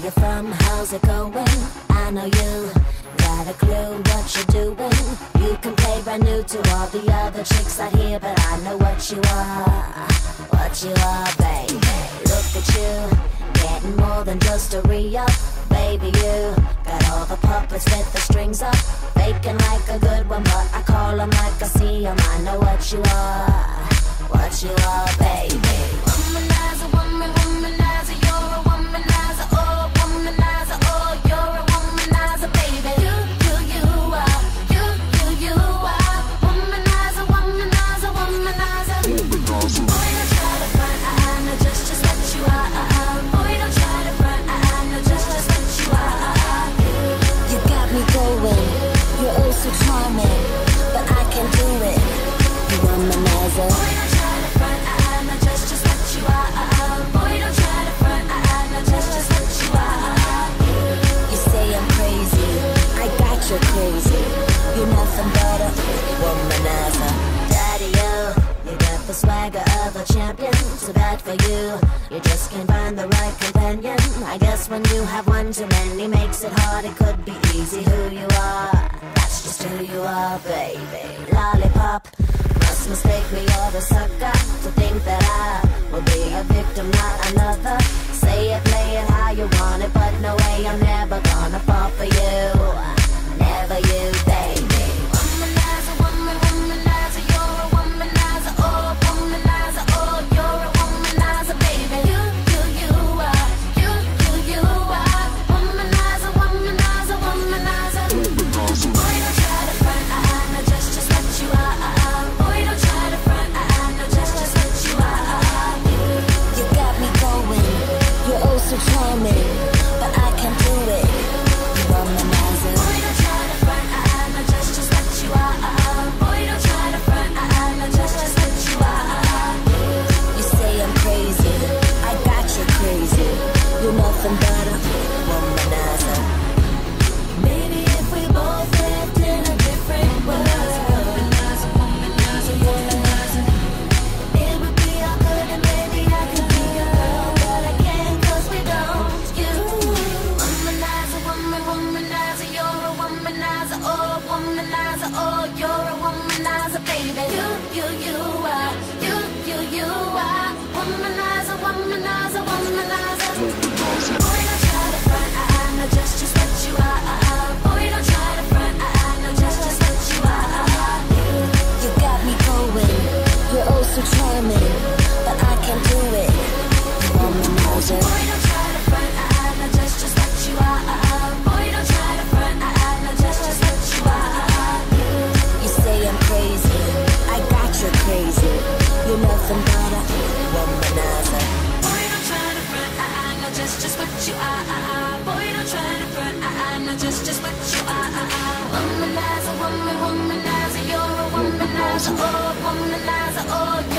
you from? How's it going? I know you got a clue what you're doing. You can play brand new to all the other chicks out here, but I know what you are, baby. Look at you, getting more than just a re-up. Baby, you got all the puppets with the strings up, faking like a good one, but I call them like I see them. I know what you are, baby. Womanizer, womanizer, you're a womanizer, oh, womanizer, oh, you're a womanizer, baby. You are, you are, womanizer, womanizer, womanizer. Boy, don't try to front, I know just what you are. Boy, don't try to front, I know just what you are. You got me going, you're oh so charming, but I can do it. You womanizer. Boy, don't try to front, I know just what you are. Boy, don't try to front, I know just what you are. You say I'm crazy, I got you crazy. You're nothing but a womanizer. Daddy, you got the swagger of a champion. So bad for you, you just can't find the right companion. I guess when you have one too many makes it hard. It could be easy who you are, that's just who you are, baby. Lollipop, must mistake me or the sucker to think that I will be a victim, not another. Say it, play it how you want it, but no way, I'm never gonna fall for you. Never you, baby. Womanizer, womanizer, you're a womanizer, oh, womanizer, oh, you're a womanizer, baby. You are, you are, womanizer, womanizer, womanizer. Boy, don't try to front, I know just what you are. Boy, don't try to front, I know just what you are. You got me going, you're oh so charming, but I can do it. You womanizer. Boy, don't try to front, I know just what you are. Boy, don't try to front, I know just what you are. You say I'm crazy, I got you crazy. You're nothing but a womanizer. Maybe if we both lived in a different world, it would be all good and maybe I could be your girl, but I can't 'cause we don't. You womanizer, womanizer, you're a womanizer, oh, womanizer, oh, you're a womanizer, baby. You are, you are, womanizer, womanizer, womanizer. Boy, don't try to front, I know just what you are. Boy, don't try to front, I know just what you are. You got me going, you're oh so charming, but I can do it. You womanizer. Boy, don't try to front, I know just what you are. Boy, don't try to front, I know just what you are. You say I'm crazy, I got you crazy. You're nothing but a womanizer. Boy, don't try to front, I know just what you are. Boy, don't try to front, I know just what you are. Womanizer, womanizer, you're a womanizer, oh, womanizer, oh.